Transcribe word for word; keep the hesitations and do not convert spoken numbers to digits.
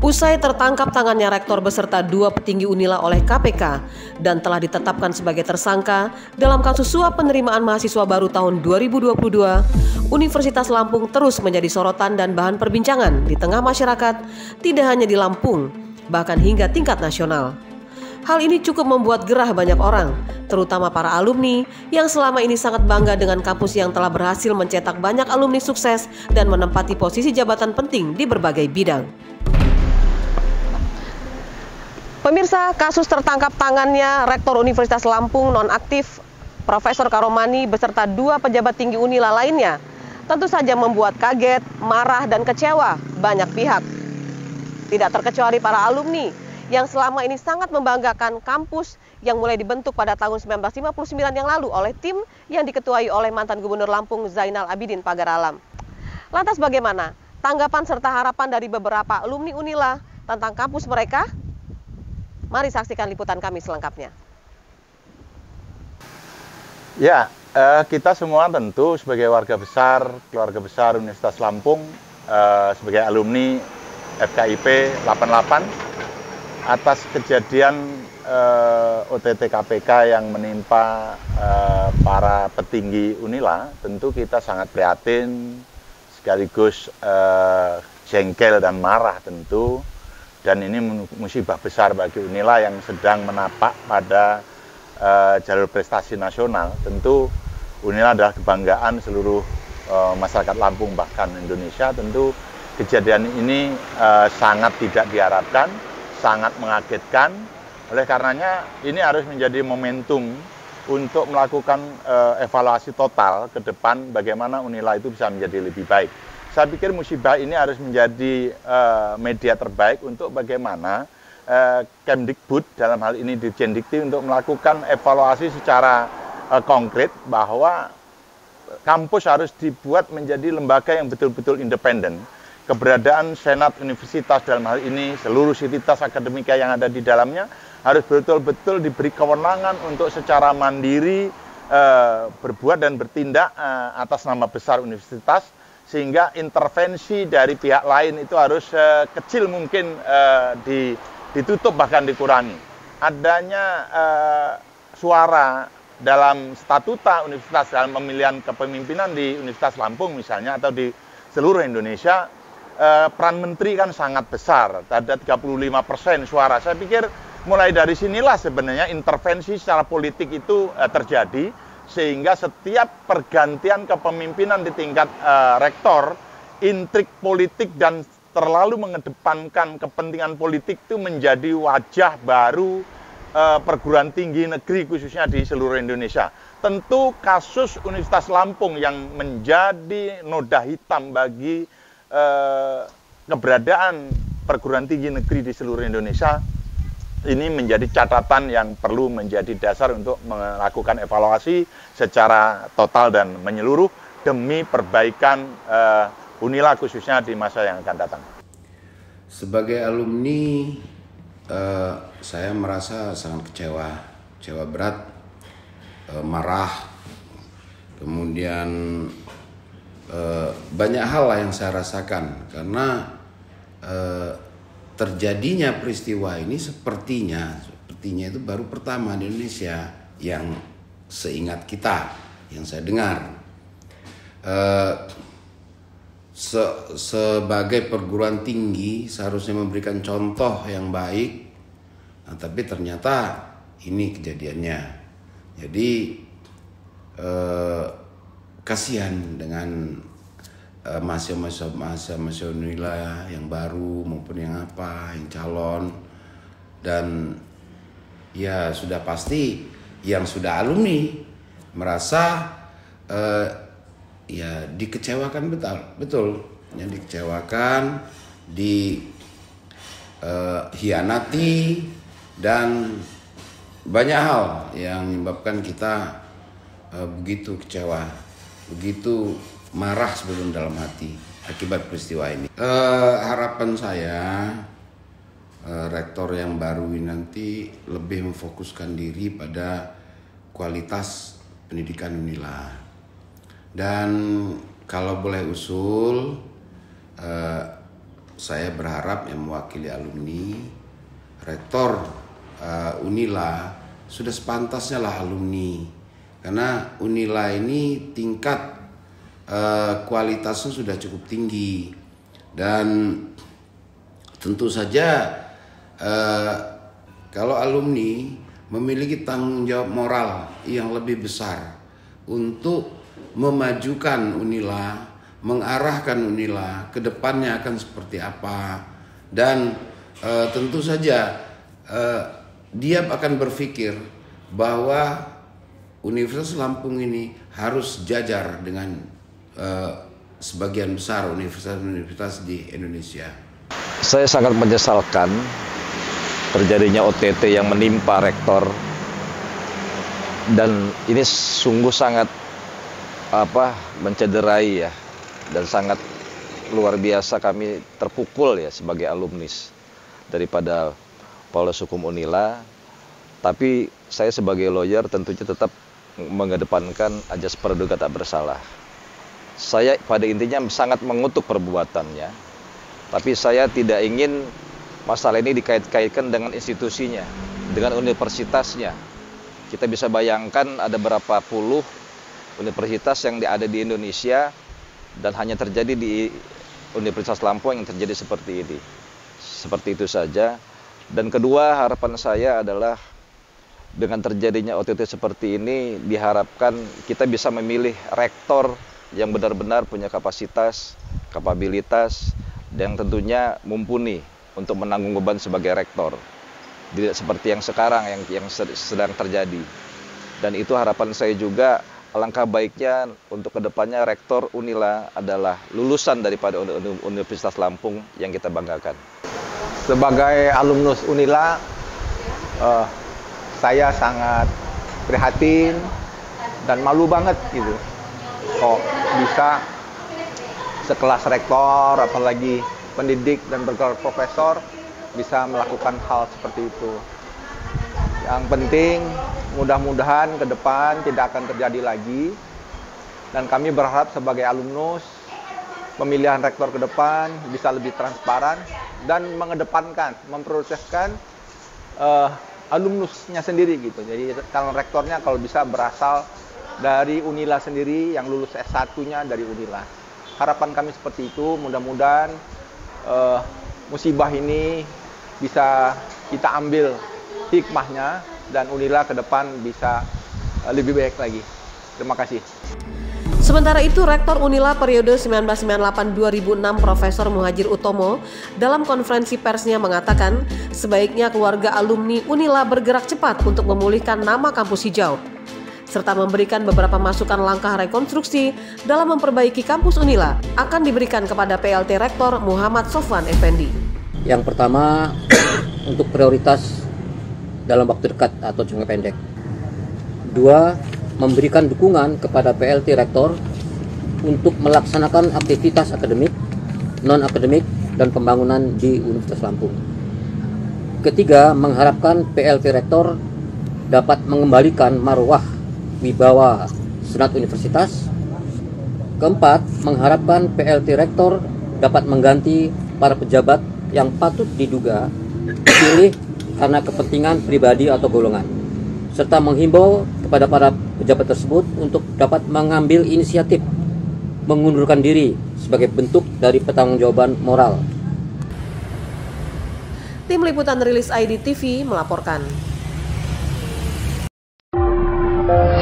Usai tertangkap tangannya rektor beserta dua petinggi Unila oleh K P K dan telah ditetapkan sebagai tersangka dalam kasus suap penerimaan mahasiswa baru tahun dua ribu dua puluh dua, Universitas Lampung terus menjadi sorotan dan bahan perbincangan di tengah masyarakat, tidak hanya di Lampung, bahkan hingga tingkat nasional. Hal ini cukup membuat gerah banyak orang, terutama para alumni yang selama ini sangat bangga dengan kampus yang telah berhasil mencetak banyak alumni sukses dan menempati posisi jabatan penting di berbagai bidang. Pemirsa, kasus tertangkap tangannya Rektor Universitas Lampung nonaktif Profesor Karomani beserta dua pejabat tinggi Unila lainnya tentu saja membuat kaget, marah, dan kecewa banyak pihak. Tidak terkecuali para alumni yang selama ini sangat membanggakan kampus yang mulai dibentuk pada tahun seribu sembilan ratus lima puluh sembilan yang lalu oleh tim yang diketuai oleh mantan Gubernur Lampung Zainal Abidin Pagaralam. Lantas bagaimana tanggapan serta harapan dari beberapa alumni Unila tentang kampus mereka? Mari saksikan liputan kami selengkapnya. Ya, eh, kita semua tentu sebagai warga besar, keluarga besar Universitas Lampung, eh, sebagai alumni F K I P delapan puluh delapan, atas kejadian eh, O T T K P K yang menimpa eh, para petinggi Unila, tentu kita sangat prihatin, sekaligus eh, jengkel dan marah tentu. Dan ini musibah besar bagi Unila yang sedang menapak pada uh, jalur prestasi nasional. Tentu Unila adalah kebanggaan seluruh uh, masyarakat Lampung bahkan Indonesia. Tentu kejadian ini uh, sangat tidak diharapkan, sangat mengagetkan. Oleh karenanya ini harus menjadi momentum untuk melakukan uh, evaluasi total ke depan bagaimana Unila itu bisa menjadi lebih baik. Saya pikir musibah ini harus menjadi uh, media terbaik untuk bagaimana uh, Kemdikbud dalam hal ini Dirjen Dikti untuk melakukan evaluasi secara uh, konkret bahwa kampus harus dibuat menjadi lembaga yang betul-betul independen. Keberadaan Senat Universitas dalam hal ini, seluruh sivitas akademika yang ada di dalamnya harus betul-betul diberi kewenangan untuk secara mandiri uh, berbuat dan bertindak uh, atas nama besar universitas, sehingga intervensi dari pihak lain itu harus uh, kecil mungkin uh, di, ditutup bahkan dikurangi. Adanya uh, suara dalam statuta universitas dalam pemilihan kepemimpinan di Universitas Lampung misalnya atau di seluruh Indonesia, uh, peran menteri kan sangat besar, ada tiga puluh lima persen suara. Saya pikir mulai dari sinilah sebenarnya intervensi secara politik itu uh, terjadi, sehingga setiap pergantian kepemimpinan di tingkat uh, rektor, intrik politik dan terlalu mengedepankan kepentingan politik itu menjadi wajah baru uh, perguruan tinggi negeri khususnya di seluruh Indonesia. Tentu kasus Universitas Lampung yang menjadi noda hitam bagi uh, keberadaan perguruan tinggi negeri di seluruh Indonesia, ini menjadi catatan yang perlu menjadi dasar untuk melakukan evaluasi secara total dan menyeluruh demi perbaikan uh, Unila khususnya di masa yang akan datang. Sebagai alumni, uh, saya merasa sangat kecewa, kecewa berat, uh, marah, kemudian uh, banyak hal lah yang saya rasakan karena uh, terjadinya peristiwa ini sepertinya sepertinya itu baru pertama di Indonesia yang seingat kita, yang saya dengar. Uh, se sebagai perguruan tinggi seharusnya memberikan contoh yang baik, nah, tapi ternyata ini kejadiannya. Jadi uh, kasihan dengan mahasiswa-mahasiswa Unila yang baru maupun yang apa, yang calon, dan ya sudah pasti yang sudah alumni merasa uh, ya dikecewakan betul, betul, yang dikecewakan, dihianati uh, dan banyak hal yang menyebabkan kita uh, begitu kecewa, begitu marah sebelum dalam hati akibat peristiwa ini. Uh, harapan saya uh, rektor yang baru ini nanti lebih memfokuskan diri pada kualitas pendidikan Unila. Dan kalau boleh usul, uh, saya berharap yang mewakili alumni, rektor uh, Unila sudah sepantasnya lah alumni, karena Unila ini tingkat uh, kualitasnya sudah cukup tinggi, dan tentu saja uh, kalau alumni memiliki tanggung jawab moral yang lebih besar untuk memajukan Unila, mengarahkan Unila ke depannya akan seperti apa, dan uh, tentu saja uh, dia akan berpikir bahwa Universitas Lampung ini harus jajar dengan uh, sebagian besar universitas-universitas di Indonesia. Saya sangat menyesalkan terjadinya O T T yang menimpa rektor, dan ini sungguh sangat apa mencederai ya, dan sangat luar biasa kami terpukul ya sebagai alumnis daripada Fakultas Hukum Unila. Tapi saya sebagai lawyer tentunya tetap mengedepankan ajas praduga tak bersalah. Saya pada intinya sangat mengutuk perbuatannya, tapi saya tidak ingin masalah ini dikait-kaitkan dengan institusinya, dengan universitasnya. Kita bisa bayangkan ada berapa puluh universitas yang ada di Indonesia, dan hanya terjadi di Universitas Lampung yang terjadi seperti ini. Seperti itu saja. Dan kedua, harapan saya adalah dengan terjadinya O T T seperti ini, diharapkan kita bisa memilih rektor yang benar-benar punya kapasitas, kapabilitas, dan tentunya mumpuni untuk menanggung beban sebagai rektor. Tidak seperti yang sekarang yang, yang sedang terjadi. Dan itu harapan saya juga. Alangkah baiknya untuk kedepannya rektor Unila adalah lulusan daripada Universitas Lampung yang kita banggakan. Sebagai alumnus Unila, uh, saya sangat prihatin dan malu banget gitu. Kok bisa sekelas rektor, apalagi pendidik dan bergelar profesor, bisa melakukan hal seperti itu. Yang penting mudah-mudahan ke depan tidak akan terjadi lagi, dan kami berharap sebagai alumnus pemilihan rektor ke depan bisa lebih transparan dan mengedepankan, memprioritaskan uh, alumnusnya sendiri gitu. Jadi calon rektornya kalau bisa berasal dari Unila sendiri, yang lulus S satu-nya dari Unila. Harapan kami seperti itu. Mudah-mudahan uh, musibah ini bisa kita ambil hikmahnya, dan Unila ke depan bisa lebih baik lagi. Terima kasih. Sementara itu, Rektor Unila periode seribu sembilan ratus sembilan puluh delapan sampai dua ribu enam Profesor Muhadjir Utomo dalam konferensi persnya mengatakan sebaiknya keluarga alumni Unila bergerak cepat untuk memulihkan nama kampus hijau, serta memberikan beberapa masukan langkah rekonstruksi dalam memperbaiki kampus Unila akan diberikan kepada P L T Rektor Muhammad Sofwan Effendi. Yang pertama, untuk prioritas dalam waktu dekat atau jangka pendek. Dua, memberikan dukungan kepada P L T Rektor untuk melaksanakan aktivitas akademik, non-akademik, dan pembangunan di Universitas Lampung. Ketiga, mengharapkan P L T Rektor dapat mengembalikan marwah wibawa Senat Universitas. Keempat, mengharapkan P L T Rektor dapat mengganti para pejabat yang patut diduga dipilih karena kepentingan pribadi atau golongan, serta menghimbau kepada para pejabat tersebut untuk dapat mengambil inisiatif mengundurkan diri sebagai bentuk dari pertanggungjawaban moral. Tim Liputan Rilis I D T V melaporkan.